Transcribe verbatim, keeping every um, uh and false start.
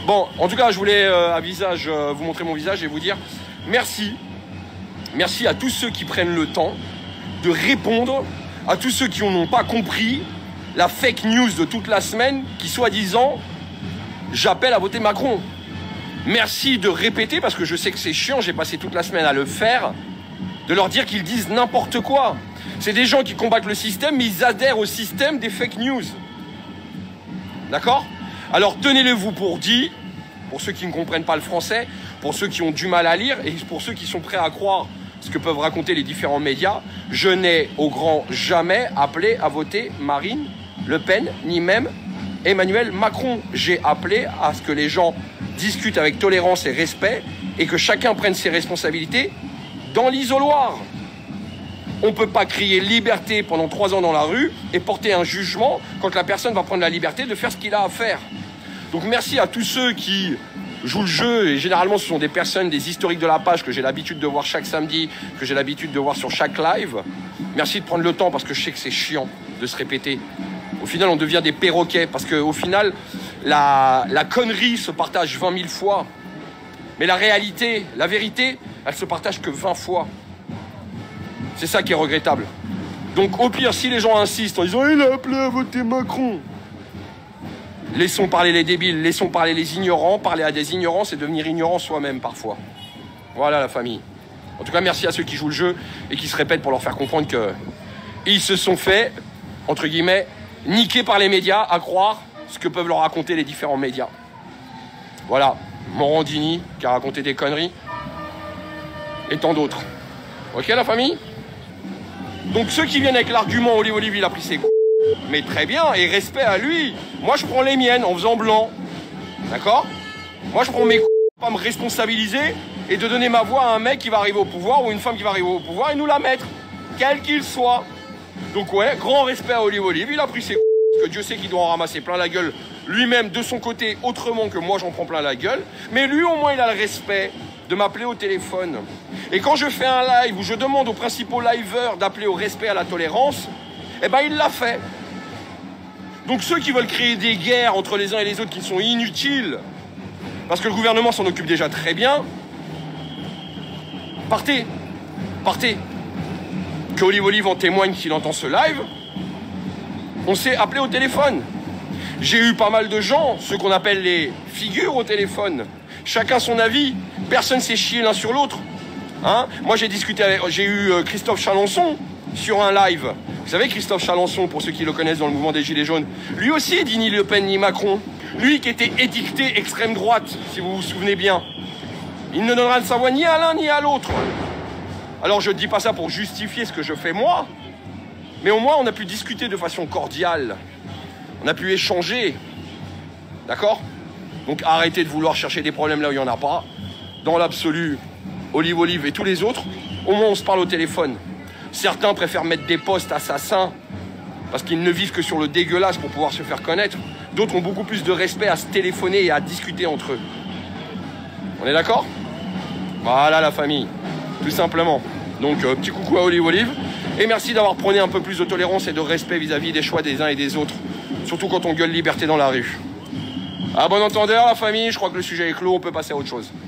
Bon, en tout cas, je voulais euh, à visage, euh, vous montrer mon visage et vous dire merci. Merci à tous ceux qui prennent le temps de répondre à tous ceux qui n'ont pas compris la fake news de toute la semaine qui, soi-disant, j'appelle à voter Macron. Merci de répéter, parce que je sais que c'est chiant, j'ai passé toute la semaine à le faire, de leur dire qu'ils disent n'importe quoi. C'est des gens qui combattent le système, mais ils adhèrent au système des fake news. D'accord? Alors tenez-le-vous pour dit, pour ceux qui ne comprennent pas le français, pour ceux qui ont du mal à lire et pour ceux qui sont prêts à croire ce que peuvent raconter les différents médias, je n'ai au grand jamais appelé à voter Marine Le Pen, ni même Emmanuel Macron. J'ai appelé à ce que les gens discutent avec tolérance et respect et que chacun prenne ses responsabilités dans l'isoloir. On ne peut pas crier liberté pendant trois ans dans la rue et porter un jugement quand la personne va prendre la liberté de faire ce qu'il a à faire. Donc merci à tous ceux qui jouent le jeu, et généralement ce sont des personnes, des historiques de la page que j'ai l'habitude de voir chaque samedi, que j'ai l'habitude de voir sur chaque live. Merci de prendre le temps parce que je sais que c'est chiant de se répéter. Au final, on devient des perroquets parce qu'au final, la, la connerie se partage vingt mille fois. Mais la réalité, la vérité, elle se partage que vingt fois. C'est ça qui est regrettable. Donc au pire, si les gens insistent en disant « il a appelé à voter Macron », laissons parler les débiles, laissons parler les ignorants. Parler à des ignorants, c'est devenir ignorant soi-même parfois. Voilà la famille. En tout cas, merci à ceux qui jouent le jeu et qui se répètent pour leur faire comprendre qu'ils se sont fait, entre guillemets, niquer par les médias à croire ce que peuvent leur raconter les différents médias. Voilà, Morandini qui a raconté des conneries et tant d'autres. Ok la famille? Donc ceux qui viennent avec l'argument Olive Olive il a pris ses coups, mais très bien, et respect à lui. Moi je prends les miennes en faisant blanc. D'accord? Moi je prends mes coups pour pas me responsabiliser et de donner ma voix à un mec qui va arriver au pouvoir ou une femme qui va arriver au pouvoir et nous la mettre, quel qu'il soit. Donc ouais, grand respect à Olive Olive, il a pris ses coups, parce que Dieu sait qu'il doit en ramasser plein la gueule lui-même de son côté autrement que moi j'en prends plein la gueule. Mais lui au moins il a le respect de m'appeler au téléphone. Et quand je fais un live où je demande aux principaux liveurs d'appeler au respect, à la tolérance, eh ben il l'a fait. Donc ceux qui veulent créer des guerres entre les uns et les autres qui sont inutiles, parce que le gouvernement s'en occupe déjà très bien, partez, partez. Que Olive Olive en témoigne qu'il entend ce live, on s'est appelé au téléphone. J'ai eu pas mal de gens, ceux qu'on appelle les figures au téléphone. Chacun son avis, personne s'est chié l'un sur l'autre. Hein? Moi j'ai discuté avec, j'ai eu euh, Christophe Chalençon sur un live. Vous savez Christophe Chalençon, pour ceux qui le connaissent dans le mouvement des Gilets jaunes, lui aussi dit ni Le Pen ni Macron. Lui qui était étiqueté extrême droite, si vous vous souvenez bien. Il ne donnera de sa voix ni à l'un ni à l'autre. Alors je ne dis pas ça pour justifier ce que je fais moi, mais au moins on a pu discuter de façon cordiale. On a pu échanger. D'accord? Donc arrêtez de vouloir chercher des problèmes là où il n'y en a pas. Dans l'absolu, Olive Olive et tous les autres, au moins on se parle au téléphone. Certains préfèrent mettre des postes assassins parce qu'ils ne vivent que sur le dégueulasse pour pouvoir se faire connaître. D'autres ont beaucoup plus de respect à se téléphoner et à discuter entre eux. On est d'accord? Voilà la famille, tout simplement. Donc euh, petit coucou à Olive Olive. Et merci d'avoir prôné un peu plus de tolérance et de respect vis-à-vis des choix des uns et des autres. Surtout quand on gueule liberté dans la rue. À bon entendeur la famille, je crois que le sujet est clos, on peut passer à autre chose.